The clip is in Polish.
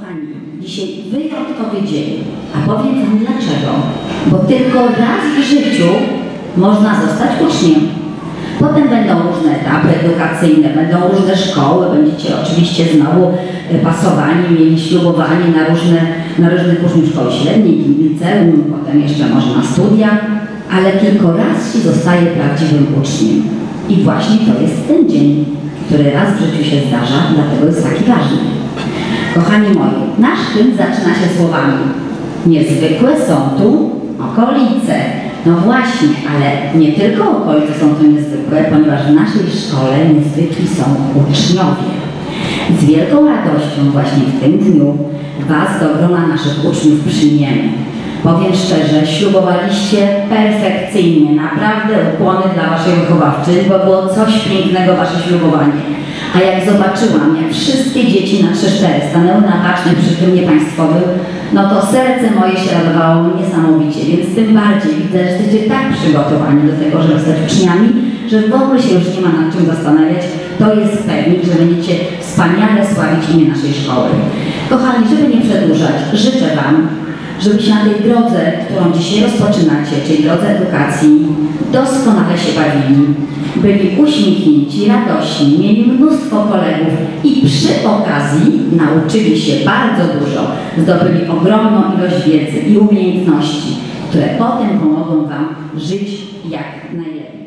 Kochani, dzisiaj wyjątkowy dzień, a powiem wam dlaczego. Bo tylko raz w życiu można zostać uczniem. Potem będą różne etapy edukacyjne, będą różne szkoły, będziecie oczywiście znowu pasowani, mieli ślubowanie na różnych uczniów szkoły średniej, liceum, potem jeszcze może na studia, ale tylko raz się zostaje prawdziwym uczniem. I właśnie to jest ten dzień, który raz w życiu się zdarza, dlatego jest taki ważny. Kochani moi, nasz hymn zaczyna się słowami: niezwykłe są tu okolice. No właśnie, ale nie tylko okolice są tu niezwykłe, ponieważ w naszej szkole niezwykli są uczniowie. Z wielką radością właśnie w tym dniu was do grona naszych uczniów przyjmiemy. Powiem szczerze, ślubowaliście perfekcyjnie, naprawdę ukłony dla waszej wychowawczyni, bo było coś pięknego wasze ślubowanie. A jak zobaczyłam, jak wszystkie dzieci na 3-4 stanęły na bacznej przy hymnie państwowym, no to serce moje się radowało niesamowicie, więc tym bardziej widzę, że jesteście tak przygotowani do tego, żeby zostać uczniami, że w ogóle się już nie ma nad czym zastanawiać. To jest pewnik, że będziecie wspaniale sławić imię naszej szkoły. Kochani, żeby nie przedłużać, życzę wam, żebyście na tej drodze, którą dzisiaj rozpoczynacie, czyli drodze edukacji, doskonale się bawili, byli uśmiechnięci, radośni, mieli mnóstwo kolegów i przy okazji nauczyli się bardzo dużo, zdobyli ogromną ilość wiedzy i umiejętności, które potem pomogą wam żyć jak najlepiej.